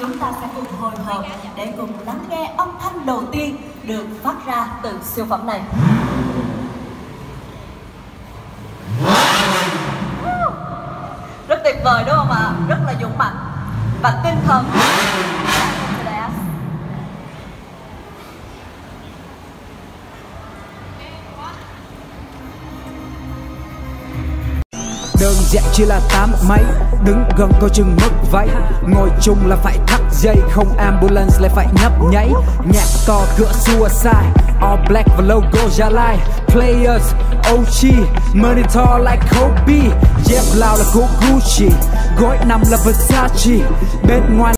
chúng ta sẽ cùng hồi hộp để cùng lắng nghe âm thanh đầu tiên được phát ra từ siêu phẩm này. Rất tuyệt vời đúng không ạ? Rất là dũng mạnh và tinh thần. Đơn giản chỉ là 8 mấy, đứng gần coi chừng mất váy. Ngồi chung là phải thắt dây, không ambulance lại phải nhấp nháy. Nhạc to cửa suicide, all black và logo Gia Lai. Players, OG, money tall like Kobe. Dép lao là của Gucci, gối nằm là Versace. Bên ngoài